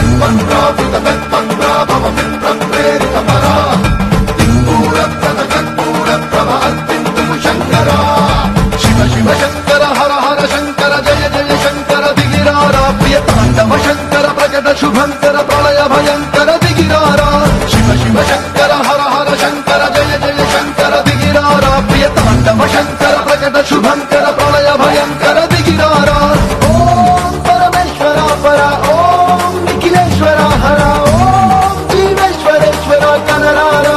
शुभंकर प्रलय भयंकर दिगिरारा शिव शिव शंकर हर हर शंकर जय जय शंकर दिगिरारा प्रिय तांडव शंकर प्रकट शुभंकर प्रलय भयंकर दिगिरारा ओम परमेश्वरा परा ओम निखिलेश्वरा हरा ओम जीवेश्वरेश्वरा कनरारा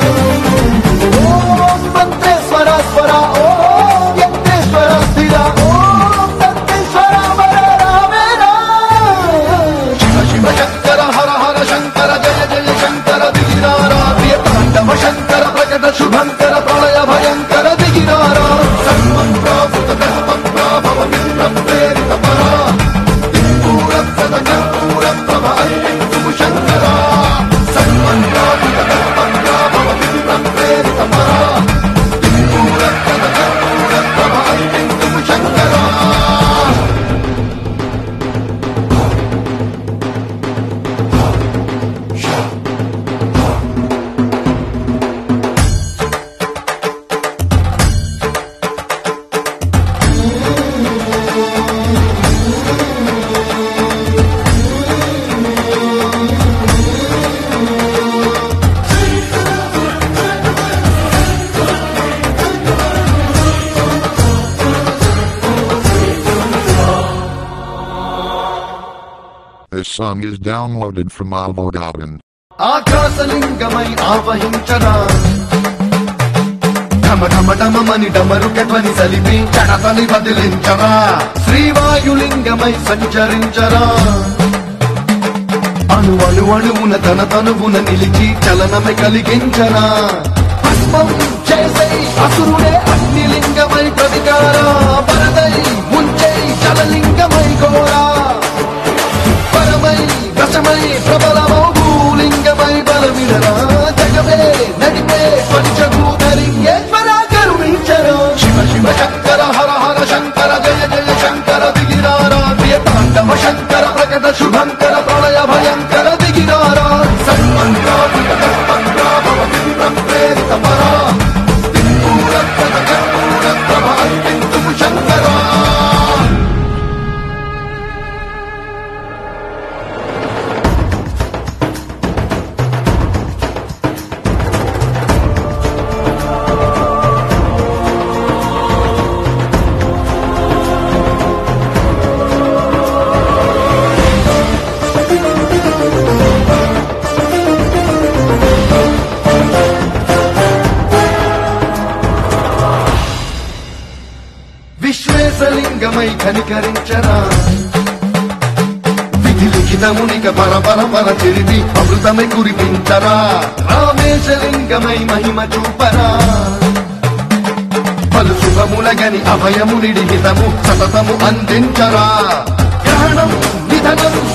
ओम मंत्रेश्वरा स्वरा ओम यज्ञेश्वरा स्थिरा ओम दत्तेश्वरा वरा मेरा शिव शंकर हर हर शंकर जय जय शंकर दिगिरारा प्रिय तांडव शंकर प्रकट शुभंकर प्रलय भयंकर दिगिरारा सर्वं प्रावृत ब्रह्मं प्राभव मित्रं प्रेरित परा दिक्पूरं सदकर्पूरं प्रभ अर्पितुं शंकरा सर्वं प्रावृत ब्रह्मं प्राभव मित्रं प्रेरित परा दिक्पूरं सदकर्पूरं प्रभ अर्पितुं Shankara This song is downloaded from Alvodaban. ఆకాశలింగమై ఆవహించరా ఢమ ఢమ ఢమని డమరుకధ్వని సలిపి జడతని బదిలించరా శ్రీవాయులింగమై సంచరించరా అణు అణు అణువున తన తనువున నిలిచి చలనమై కలిగించరా భస్మం చేసై అసురుడే అగ్నిలింగమై ప్రతికారా పరదై ముంచై జలలింగమై ఘోరా పరమై వశమై ప్రబలమౌ భూలింగమై బలమిడరా జగమే నడిపే పంచభూతలింగేశ్వరా కరుణించరా శివ శివ శంకర హర హర శంకర జయ జయ శంకర దిగిరారా ప్రియ తాండవ శంకర ప్రకట శుభంకర ప్రళయ భయంకర దిగిరారా సర్వం ప్రావృత కర్పం ప్రాభవ మిత్రం ప్రేరిత పరా దిక్పూరం సదకర్పూరం ప్రభ అర్పితుం శంకరా విశ్వేశలింగమై కనికరించరా విధి లిఖితమునిక పరపర పర చెరిపి అమృతమై కురిపించరా రామేశలింగమై మహిమ చూపరా పలు శుభములగని అభయము నిడిహితము సతతము అందించరా గ్రహణం నిధనం